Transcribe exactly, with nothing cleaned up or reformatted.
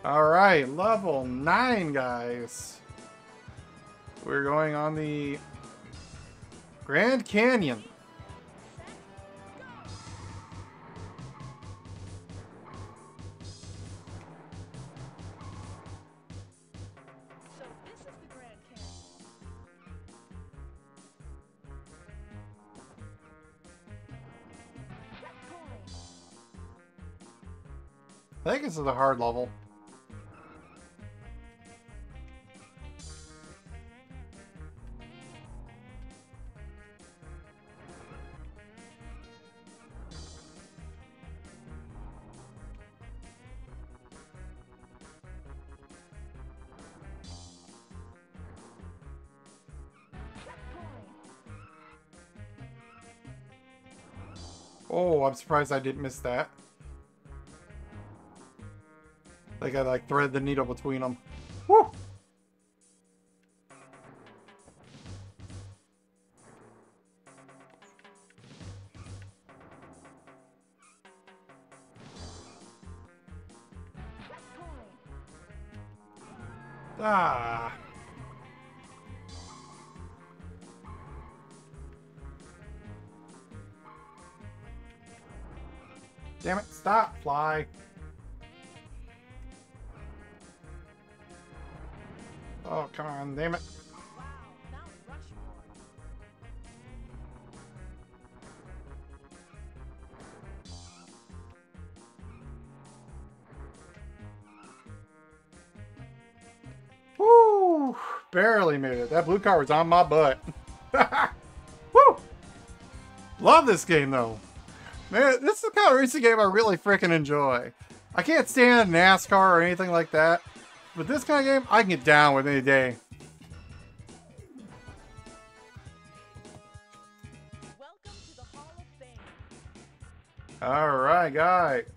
Alright, level nine, guys. We're going on the Grand Canyon. So this is the Grand Canyon. I think this is a hard level. Oh, I'm surprised I didn't miss that. Like I like thread the needle between them. Woo! Ah. Damn it, stop, fly. Oh, come on, damn it. Wow, Mount Rushmore. Woo! Barely made it. That blue car was on my butt. Woo! Love this game, though. Man, this is the kind of racing game I really freaking enjoy. I can't stand NASCAR or anything like that, but this kind of game, I can get down with any day. Welcome to the Hall of Fame. Alright, guys.